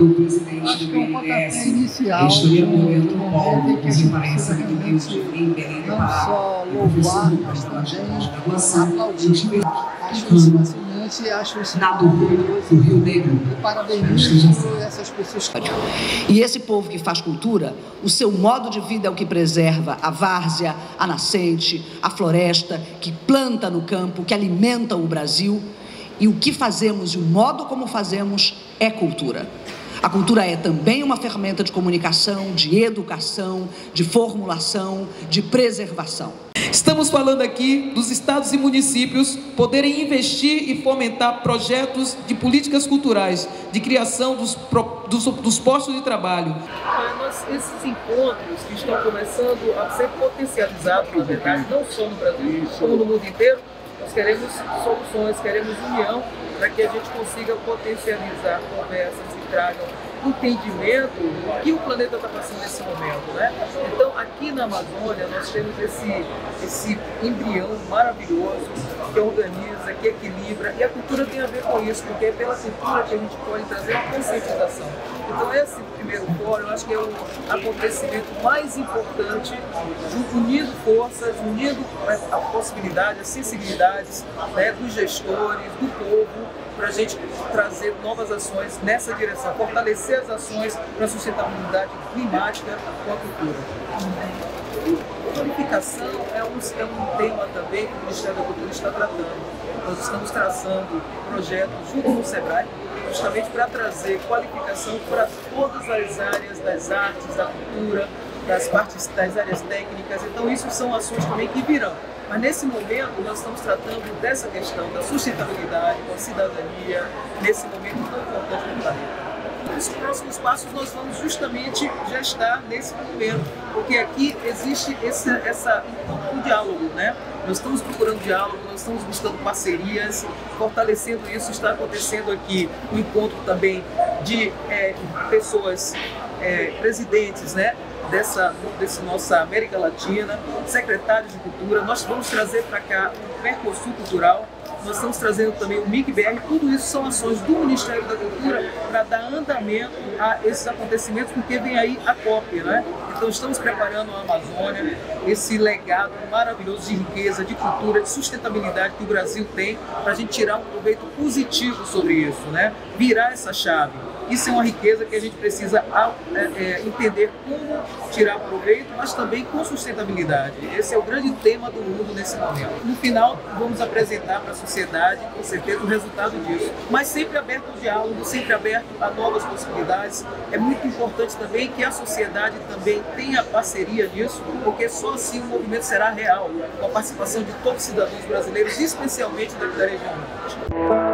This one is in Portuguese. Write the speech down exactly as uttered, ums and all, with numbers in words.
do presidente do B N D E S. Este é o momento no qual os imprensa aqui do Rio de Janeiro, em Belém do Pará, só louvar, mas também aplaudir. Acho isso fascinante, acho isso maravilhoso. do Rio Negro. E parabenizo essas pessoas. E esse povo que faz cultura, o seu modo de vida é o que preserva a várzea, a nascente, a floresta, que planta no campo, que alimenta o Brasil. E o que fazemos e o modo como fazemos é cultura. A cultura é também uma ferramenta de comunicação, de educação, de formulação, de preservação. Estamos falando aqui dos estados e municípios poderem investir e fomentar projetos de políticas culturais, de criação dos, dos, dos postos de trabalho. Nós, esses encontros que estão começando a ser potencializados, na verdade, não só no Brasil, como no mundo inteiro, nós queremos soluções, queremos união para que a gente consiga potencializar conversas que tragam entendimento do que o planeta está passando nesse momento, né? Então, aqui na Amazônia, nós temos esse, esse embrião maravilhoso que organiza, que equilibra, e a cultura tem a ver com isso, porque é pela cultura que a gente pode trazer uma conscientização. Então, esse primeiro fórum, eu acho que é o acontecimento mais importante, unindo forças, unindo a possibilidade, as sensibilidades, né, dos gestores, do povo, para a gente trazer novas ações nessa direção, fortalecer as ações para a sustentabilidade climática com a cultura. Qualificação é um, é um tema também que o Ministério da Cultura está tratando. Nós estamos traçando projetos junto com o SEBRAE, justamente para trazer qualificação para todas as áreas das artes, da cultura, das partes das áreas técnicas. Então, isso são ações também que virão. Mas nesse momento nós estamos tratando dessa questão da sustentabilidade, da cidadania, nesse momento tão importante do planeta. Os próximos passos nós vamos justamente gestar nesse momento, porque aqui existe esse, essa, o diálogo, né? Nós estamos procurando diálogo, nós estamos buscando parcerias, fortalecendo isso. Está acontecendo aqui um encontro também de é, pessoas, é, presidentes, né? Dessa, dessa nossa América Latina, secretários de cultura. Nós vamos trazer para cá o Mercosul Cultural, nós estamos trazendo também o M I C B R, tudo isso são ações do Ministério da Cultura para dar andamento a esses acontecimentos, porque vem aí a COP, né? Então estamos preparando a Amazônia, esse legado maravilhoso de riqueza, de cultura, de sustentabilidade que o Brasil tem, para a gente tirar um proveito positivo sobre isso, né? Virar essa chave. Isso é uma riqueza que a gente precisa é, é, entender como tirar proveito, mas também com sustentabilidade. Esse é o grande tema do mundo nesse momento. No final, vamos apresentar para a sociedade, com certeza, o resultado disso. Mas sempre aberto ao diálogo, sempre aberto a novas possibilidades. É muito importante também que a sociedade também tenha parceria nisso, porque só assim o movimento será real, com a participação de todos os cidadãos brasileiros, especialmente daqui da região norte.